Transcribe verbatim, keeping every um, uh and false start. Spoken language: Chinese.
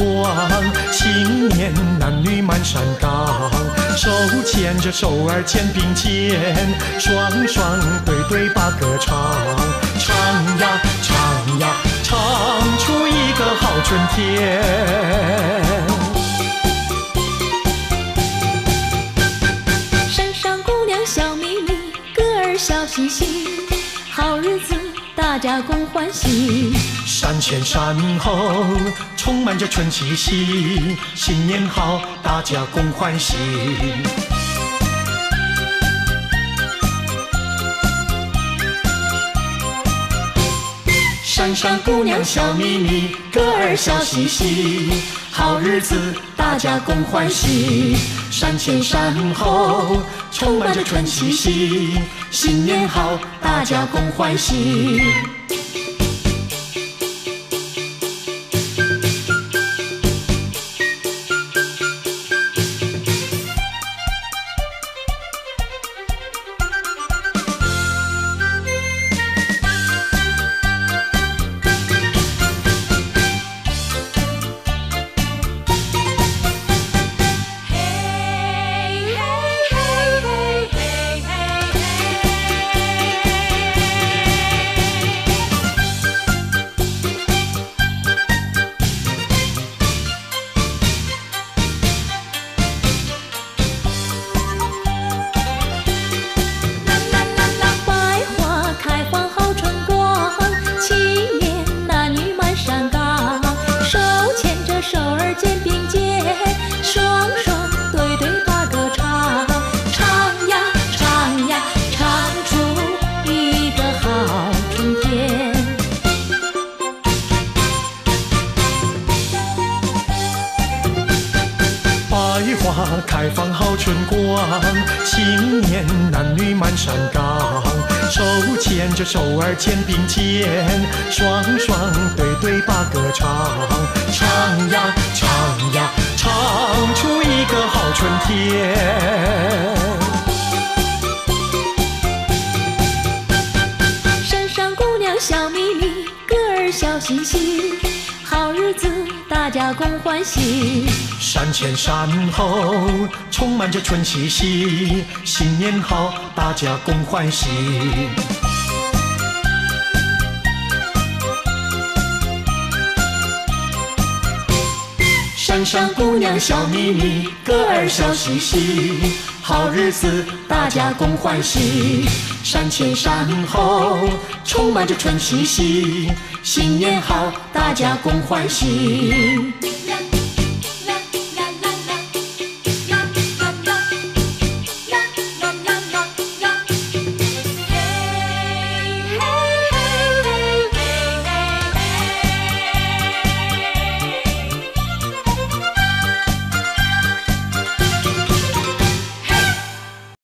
光，新年男女满山岗，手牵着手儿肩并肩，双双对对把歌唱，唱呀唱呀唱出一个好春天。 山上姑娘笑眯眯，歌儿笑嘻嘻，好日子大家共欢喜。 山前山后充满着春气息，新年好，大家共欢喜。山上姑娘笑眯眯，歌儿笑嘻嘻，好日子大家共欢喜。山前山后充满着春气息，新年好，大家共欢喜。百花开放好春光，青年男女满山岗，手牵着手儿肩并肩，双双对对把歌唱，唱呀唱呀唱出一个好春天。 山上姑娘笑眯眯，歌儿笑嘻嘻，好日子大家共欢喜。 山前山后充满着春气息，新年好，大家共欢喜。山上姑娘笑眯眯，歌儿笑嘻嘻，好日子大家共欢喜。山前山后充满着春气息，新年好，大家共欢喜。